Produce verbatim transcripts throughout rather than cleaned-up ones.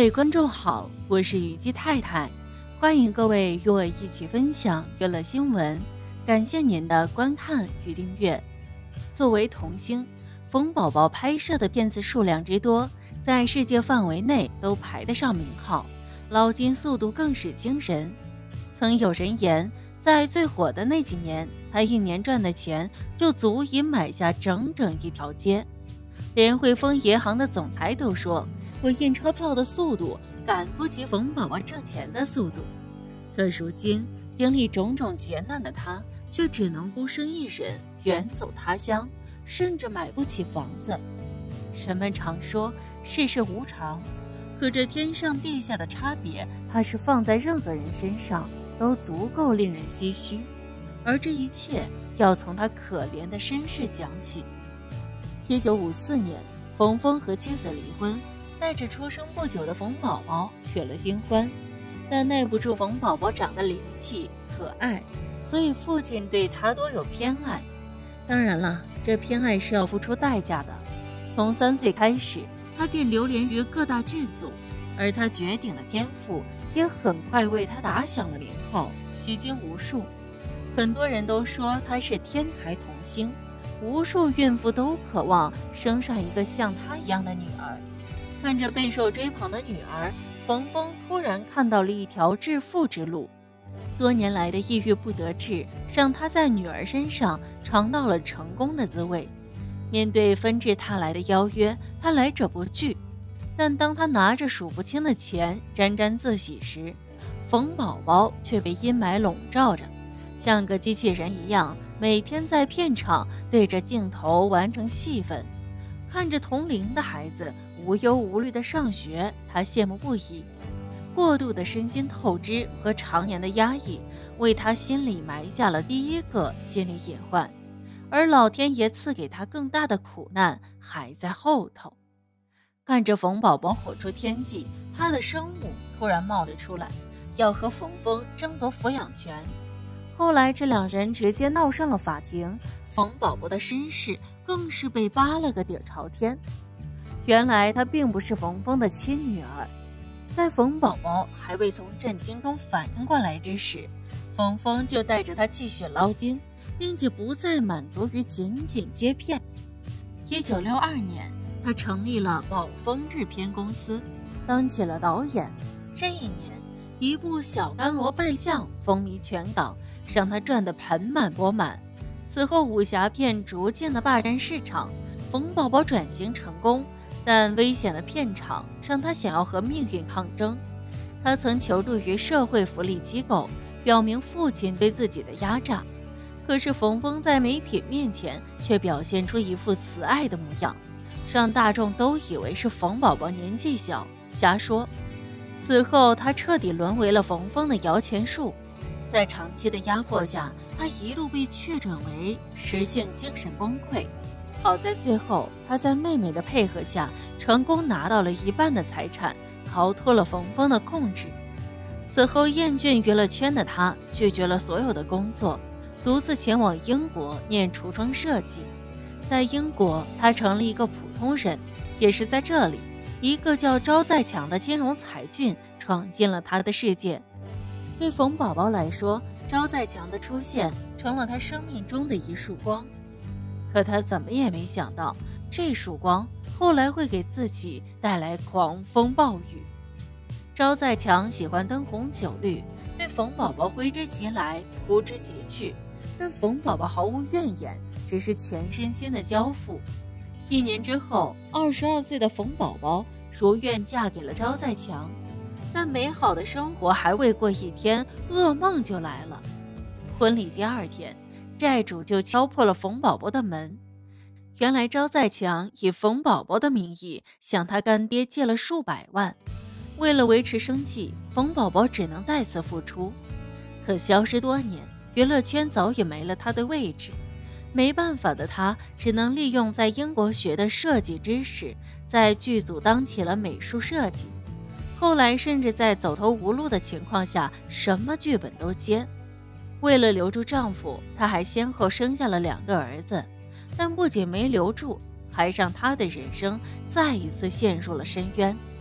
位观众好，我是雨姬太太，欢迎各位与我一起分享娱乐新闻，感谢您的观看与订阅。作为童星，冯宝宝拍摄的片子数量之多，在世界范围内都排得上名号，捞金速度更是惊人。曾有人言，在最火的那几年，他一年赚的钱就足以买下整整一条街。连汇丰银行的总裁都说，我印钞票的速度赶不及冯宝宝挣钱的速度。可如今经历种种劫难的他，却只能孤身一人远走他乡，甚至买不起房子。人们常说世事无常，可这天上地下的差别，怕是放在任何人身上都足够令人唏嘘。而这一切要从他可怜的身世讲起。一九五四年，冯峰和妻子离婚，带着出生不久的冯宝宝娶了新欢，但耐不住冯宝宝长得灵气可爱，所以父亲对他多有偏爱。当然了，这偏爱是要付出代价的。从三岁开始，他便流连于各大剧组，而他绝顶的天赋也很快为他打响了名号，吸金无数。很多人都说他是天才童星，无数孕妇都渴望生上一个像他一样的女儿。看着备受追捧的女儿，冯峰突然看到了一条致富之路。多年来的抑郁不得志，让他在女儿身上尝到了成功的滋味。面对纷至沓来的邀约，他来者不拒。但当他拿着数不清的钱沾沾自喜时，冯宝宝却被阴霾笼罩着，像个机器人一样，每天在片场对着镜头完成戏份。看着同龄的孩子无忧无虑的上学，他羡慕不已。过度的身心透支和常年的压抑，为他心里埋下了第一个心理隐患，而老天爷赐给他更大的苦难还在后头。看着冯宝宝火出天际，他的生母突然冒了出来，要和冯峰争夺抚养权。后来这两人直接闹上了法庭，冯宝宝的身世更是被扒了个底朝天。原来她并不是冯峰的亲女儿。在冯宝宝还未从震惊中反应过来之时，冯峰就带着他继续捞金，并且不再满足于仅仅接片。一九六二年，他成立了宝丰制片公司，当起了导演。这一年，一部《小甘罗拜相》风靡全港，让他赚得盆满钵满。此后武侠片逐渐的霸占市场，冯宝宝转型成功，但危险的片场让他想要和命运抗争。他曾求助于社会福利机构，表明父亲对自己的压榨，可是冯峰在媒体面前却表现出一副慈爱的模样，让大众都以为是冯宝宝年纪小瞎说。此后他彻底沦为了冯峰的摇钱树。在长期的压迫下，他一度被确诊为实性精神崩溃。好在最后他在妹妹的配合下，成功拿到了一半的财产，逃脱了冯峰的控制。此后厌倦娱乐圈的他拒绝了所有的工作，独自前往英国念橱窗设计。在英国他成了一个普通人，也是在这里，一个叫招在强的金融才俊闯进了他的世界。对冯宝宝来说，招在强的出现成了他生命中的一束光。可他怎么也没想到，这束光后来会给自己带来狂风暴雨。招在强喜欢灯红酒绿，对冯宝宝挥之即来扑之即去，但冯宝宝毫无怨言，只是全身心的交付。一年之后，二十二岁的冯宝宝如愿嫁给了招在强，但美好的生活还未过一天，噩梦就来了。婚礼第二天，债主就敲破了冯宝宝的门。原来招在强以冯宝宝的名义向他干爹借了数百万，为了维持生计，冯宝宝只能再次付出。可消失多年，娱乐圈早已没了他的位置。没办法的他只能利用在英国学的设计知识，在剧组当起了美术设计。后来甚至在走投无路的情况下，什么剧本都接。为了留住丈夫，她还先后生下了两个儿子，但不仅没留住，还让她的人生再一次陷入了深渊。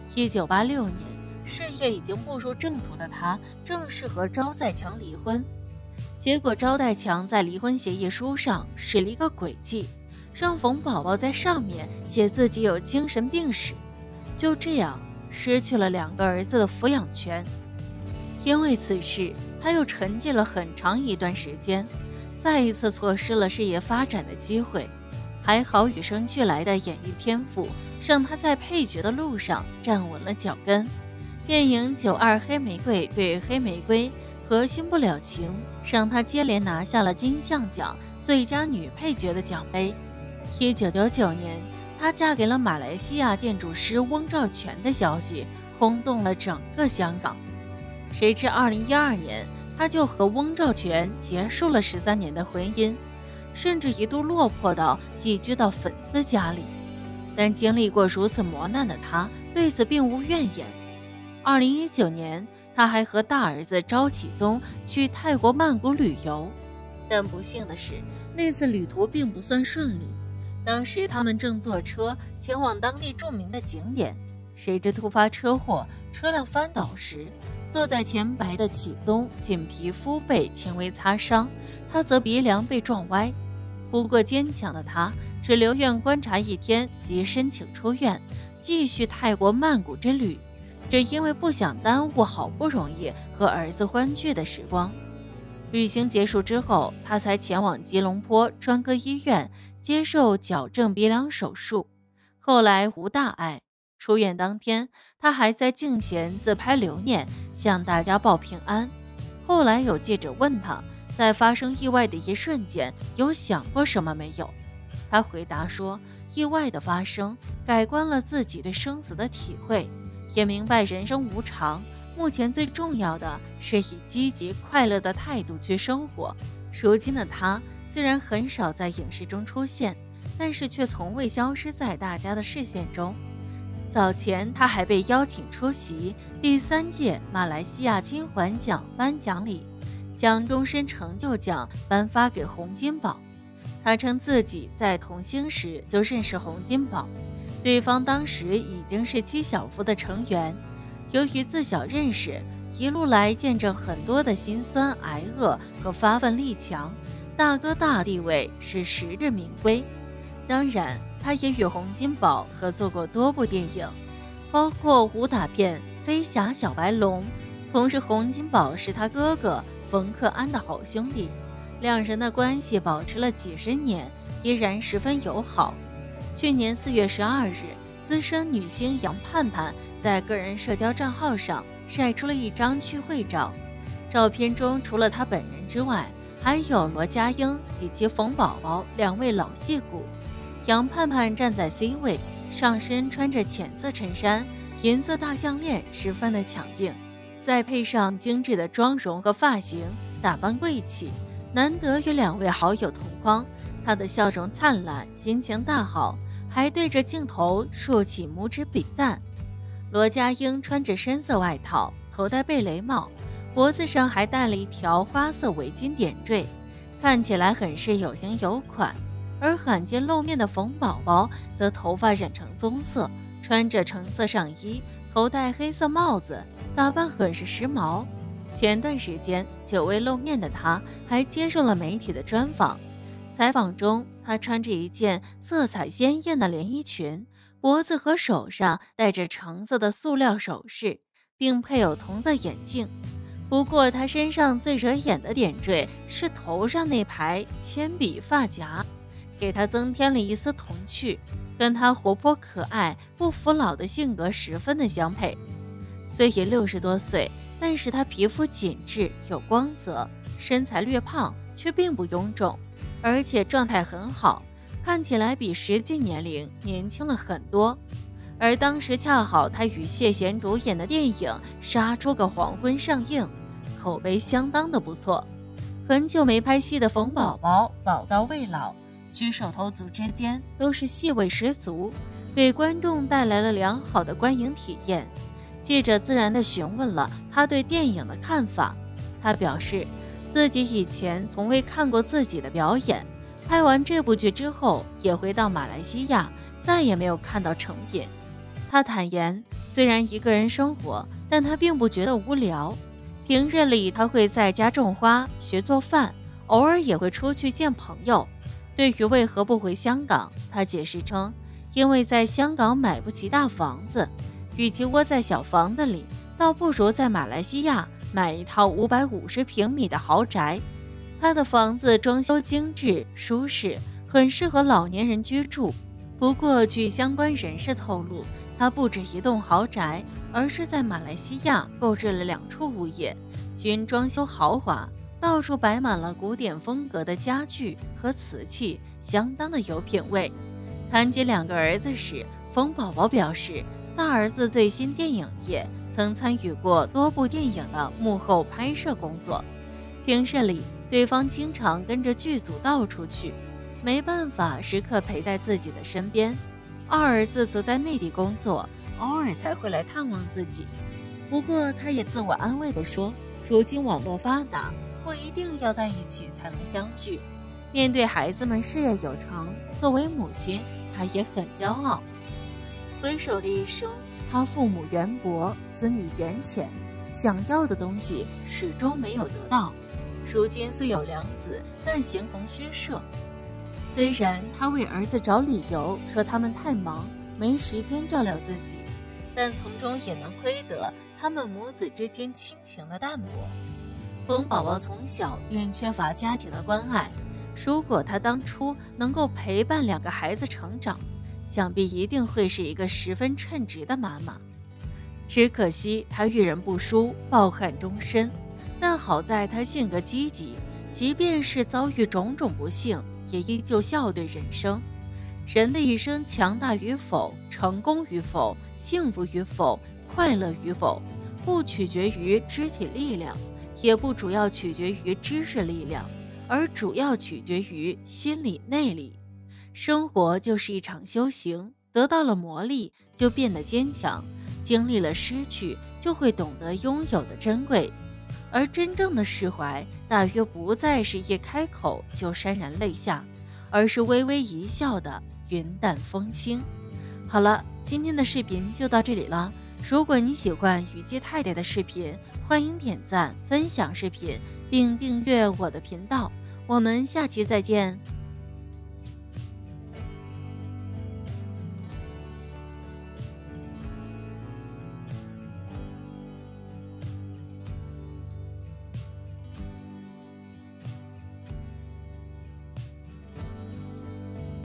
一九八六年，事业已经步入正途的他正式和招在强离婚。结果招在强在离婚协议书上使了一个诡计，让冯宝宝在上面写自己有精神病史，就这样失去了两个儿子的抚养权。因为此事，他又沉寂了很长一段时间，再一次错失了事业发展的机会。还好与生俱来的演艺天赋让他在配角的路上站稳了脚跟。电影《九二黑玫瑰对黑玫瑰》和《新不了情》让他接连拿下了金像奖最佳女配角的奖杯。一九九九年，她嫁给了马来西亚建筑师翁兆全的消息轰动了整个香港。谁知二零一二年，她就和翁兆全结束了十三年的婚姻，甚至一度落魄到寄居到粉丝家里。但经历过如此磨难的她对此并无怨言。二零一九年，他还和大儿子赵启宗去泰国曼谷旅游，但不幸的是，那次旅途并不算顺利。当时他们正坐车前往当地著名的景点，谁知突发车祸，车辆翻倒时，坐在前排的启宗仅皮肤被轻微擦伤，他则鼻梁被撞歪。不过坚强的他只留院观察一天，即申请出院，继续泰国曼谷之旅。只因为不想耽误好不容易和儿子欢聚的时光。旅行结束之后，他才前往吉隆坡专科医院接受矫正鼻梁手术，后来无大碍。出院当天，他还在镜前自拍留念，向大家报平安。后来有记者问他，在发生意外的一瞬间，有想过什么没有？他回答说，意外的发生改观了自己对生死的体会，也明白人生无常，目前最重要的是以积极快乐的态度去生活。如今的他虽然很少在影视中出现，但是却从未消失在大家的视线中。早前他还被邀请出席第三届马来西亚金环奖颁奖礼，将终身成就奖颁发给洪金宝。他称自己在童星时就认识洪金宝，对方当时已经是七小福的成员。由于自小认识，一路来见证很多的辛酸挨饿和发奋力强，大哥大地位是实至名归。当然，他也与洪金宝合作过多部电影，包括武打片《飞侠小白龙》。同时，洪金宝是他哥哥冯克安的好兄弟，两人的关系保持了几十年，依然十分友好。去年四月十二日，资深女星杨盼盼在个人社交账号上晒出了一张聚会照，照片中除了她本人之外，还有罗家英以及冯宝宝两位老戏骨。杨盼盼站在 C 位，上身穿着浅色衬衫，银色大项链十分的抢镜，再配上精致的妆容和发型，打扮贵气，难得与两位好友同框。她的笑容灿烂，心情大好，还对着镜头竖起拇指比赞。罗家英穿着深色外套，头戴贝雷帽，脖子上还戴了一条花色围巾点缀，看起来很是有型有款。而罕见露面的冯宝宝则头发染成棕色，穿着橙色上衣，头戴黑色帽子，打扮很是时髦。前段时间久未露面的他还接受了媒体的专访，采访中他穿着一件色彩鲜艳的连衣裙，脖子和手上戴着橙色的塑料首饰，并配有同色眼镜。不过他身上最惹眼的点缀是头上那排铅笔发夹，给他增添了一丝童趣，跟他活泼可爱不服老的性格十分的相配。虽已六十多岁，但是他皮肤紧致有光泽，身材略胖却并不臃肿，而且状态很好，看起来比实际年龄年轻了很多。而当时恰好他与谢贤主演的电影《杀出个黄昏》上映，口碑相当的不错。很久没拍戏的冯宝宝宝刀未老，举手投足之间都是戏味十足，给观众带来了良好的观影体验。记者自然地询问了他对电影的看法，他表示自己以前从未看过自己的表演，拍完这部剧之后也回到马来西亚，再也没有看到成品。他坦言虽然一个人生活，但他并不觉得无聊。平日里他会在家种花、学做饭，偶尔也会出去见朋友。对于为何不回香港，他解释称，因为在香港买不起大房子，与其窝在小房子里，倒不如在马来西亚买一套五百五十平米的豪宅。他的房子装修精致舒适，很适合老年人居住。不过据相关人士透露，他不止一栋豪宅，而是在马来西亚购置了两处物业，均装修豪华，到处摆满了古典风格的家具和瓷器，相当的有品味。谈及两个儿子时，冯宝宝表示，大儿子最新电影业曾参与过多部电影的幕后拍摄工作，平日里对方经常跟着剧组到处去，没办法时刻陪在自己的身边。二儿子则在内地工作，偶尔才会来探望自己。不过他也自我安慰地说，如今网络发达，不一定要在一起才能相聚。面对孩子们事业有成，作为母亲，他也很骄傲。回首这一生，他父母渊博，子女缘浅，想要的东西始终没有得到。如今虽有两子，但形同虚设。虽然他为儿子找理由说他们太忙，没时间照料自己，但从中也能窥得他们母子之间亲情的淡薄。冯宝宝从小便缺乏家庭的关爱，如果他当初能够陪伴两个孩子成长，想必一定会是一个十分称职的妈妈。只可惜他遇人不淑，抱憾终身。但好在他性格积极，即便是遭遇种种不幸，也依旧笑对人生。人的一生强大与否，成功与否，幸福与否，快乐与否，不取决于肢体力量，也不主要取决于知识力量，而主要取决于心理内力。生活就是一场修行，得到了磨砺就变得坚强，经历了失去就会懂得拥有的珍贵。而真正的释怀，大约不再是一开口就潸然泪下，而是微微一笑的云淡风轻。好了，今天的视频就到这里了。如果你喜欢雨姬太太的视频，欢迎点赞、分享视频，并订阅我的频道。我们下期再见。